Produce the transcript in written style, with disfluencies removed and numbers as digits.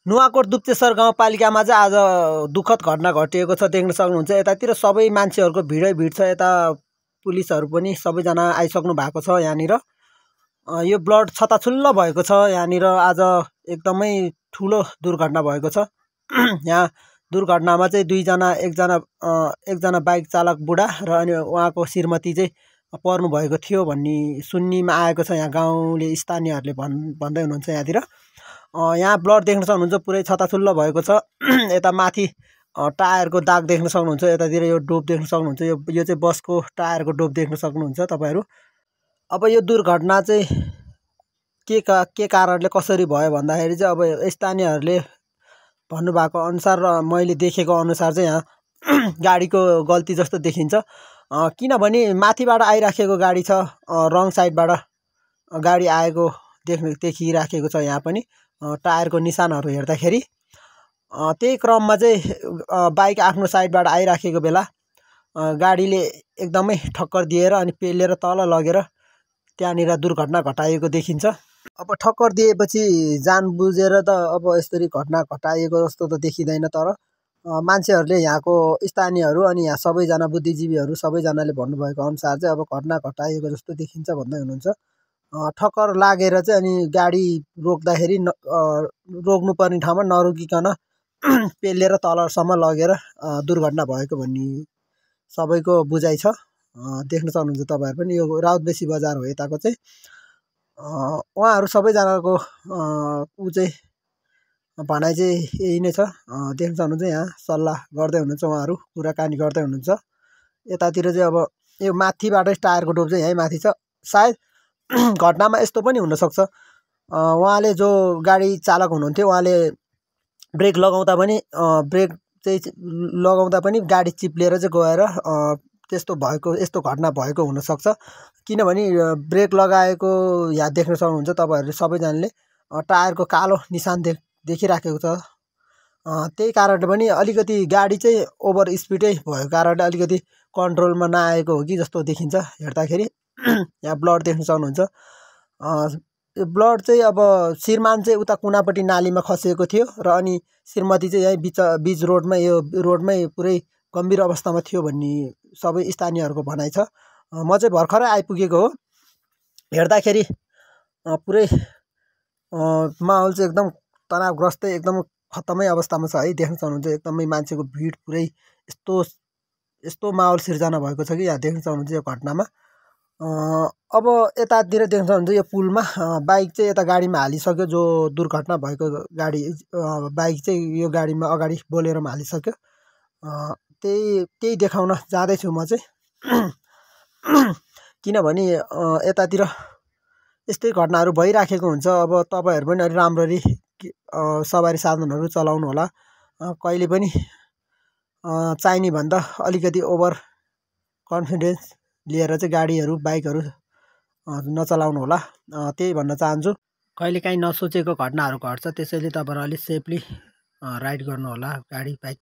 नुवाकोट दुप्तेश्वर गाउँपालिकामा चाहिँ आज दुःखद घटना घटिएको छ देख्न सक्नुहुन्छ। यतातिर सबै मान्छेहरूको भिडै भिड छ। यता पुलिसहरू पनि सबैजना आइसक्नु भएको छ। यहाँनिर यो ब्लड छताछुल्ल भएको छ। यहाँनिर आज एकदमै ठुलो दुर्घटना भएको छ। यहाँ दुर्घटनामा चाहिँ एकजना बाइक चालक बुढा र अनि उहाँको श्रीमती चाहिँ पर्नु भएको थियो भन्ने सुन्नीमा आएको छ। यहाँ गाउँले स्थानीयहरूले भन्दै हुनुहुन्छ। यहाँतिर यहाँ ब्लड देख्न सक्नुहुन्छ, पुरै छताछुल्ल भएको छ। यता माथि टायरको दाग देख्न सक्नुहुन्छ। यतातिर यो डोब देख्न सक्नुहुन्छ। यो चाहिँ बसको टायरको डोब देख्न सक्नुहुन्छ तपाईँहरू। अब यो दुर्घटना चाहिँ के कारणले कसरी भयो भन्दाखेरि चाहिँ अब स्थानीयहरूले भन्नुभएको अनुसार र मैले देखेको अनुसार चाहिँ यहाँ गाडीको गल्ती जस्तो देखिन्छ। किनभने माथिबाट आइराखेको गाडी छ, रङ साइडबाट गाडी आएको देखिराखेको छ। यहाँ पनि टायरको निशानहरू हेर्दाखेरि त्यही क्रममा चाहिँ बाइक आफ्नो साइडबाट आइराखेको बेला गाडीले एकदमै ठक्कर दिएर अनि पेलेर तल लगेर त्यहाँनिर दुर्घटना घटाएको देखिन्छ। अब ठक्कर दिएपछि जान बुझेर त अब यसरी घटना घटाइएको जस्तो त देखिँदैन। तर मान्छेहरूले यहाँको स्थानीयहरू अनि यहाँ सबैजना बुद्धिजीवीहरू सबैजनाले भन्नुभएको अनुसार चाहिँ अब घटना घटाइएको जस्तो देखिन्छ भन्दै हुनुहुन्छ। ठक्कर लागेर चाहिँ अनि गाडी रोक्दाखेरि रोक्नुपर्ने ठाउँमा नरोकिकन पेलेर तलसम्म लगेर दुर्घटना भएको भन्ने सबैको बुझाइ छ। देख्न सक्नुहुन्छ तपाईँहरू पनि। यो राउतबेसी बजार हो यताको चाहिँ। उहाँहरू सबैजनाको चाहिँ भनाइ चाहिँ यही नै छ। देख्न सक्नुहुन्छ यहाँ सल्लाह गर्दै हुनुहुन्छ, उहाँहरू कुराकानी गर्दै हुनुहुन्छ। यतातिर चाहिँ अब यो माथिबाटै टायरको डोब चाहिँ यहीँ माथि छ। सायद घटनामा यस्तो पनि हुनसक्छ, उहाँले जो गाडी चालक हुनुहुन्थ्यो उहाँले ब्रेक लगाउँदा पनि गाडी चिप्लेर चाहिँ गएर यस्तो घटना भएको हुनसक्छ। किनभने ब्रेक लगाएको यहाँ देख्न सक्नुहुन्छ तपाईँहरूले सबैजनाले टायरको कालो निशान देखिराखेको छ। त्यही कारणले पनि अलिकति गाडी चाहिँ ओभर स्पिडै भएको कारणले अलिकति कन्ट्रोलमा नआएको हो कि जस्तो देखिन्छ हेर्दाखेरि। यहाँ ब्लड देख्न सक्नुहुन्छ। यो ब्लड चाहिँ अब श्रीमान चाहिँ उता कुनापट्टि नालीमा खसिएको थियो र अनि श्रीमती चाहिँ यहीँ बिच रोडमै पुरै गम्भीर अवस्थामा थियो भन्ने सबै स्थानीयहरूको भनाइ छ। म चाहिँ भर्खरै आइपुगेको हो। हेर्दाखेरि पुरै माहौल चाहिँ एकदम तनावग्रस्तै एकदम खत्तमै अवस्थामा छ है। देख्न सक्नुहुन्छ एकदमै मान्छेको भिड पुरै यस्तो माहौल सिर्जना भएको छ कि यहाँ देख्न सक्नुहुन्छ यो घटनामा। अब यतातिर देख्न सक्नुहुन्छ यो पुलमा बाइक चाहिँ यता गाडीमा हालिसक्यो। जो दुर्घटना भएको गाडी बाइक चाहिँ यो गाडीमा अगाडि बोलेरोमा हालिसक्यो। त्यही देखाउन जाँदैछु म चाहिँ। किनभने यतातिर यस्तै घटनाहरू भइराखेको हुन्छ। अब तपाईँहरू पनि अलि राम्ररी सवारी साधनहरू चलाउनु होला। कहिले पनि चाहिने भन्दा अलिकति ओभर कन्फिडेन्स लिएर चाहिँ गाडीहरू बाइकहरू नचलाउनु होला। त्यही भन्न चाहन्छु। कहिलेकाहीँ नसोचेको घटनाहरू घट्छ, त्यसैले तपाईँहरू अलिक सेफली राइड गर्नु होला गाडी बाइक।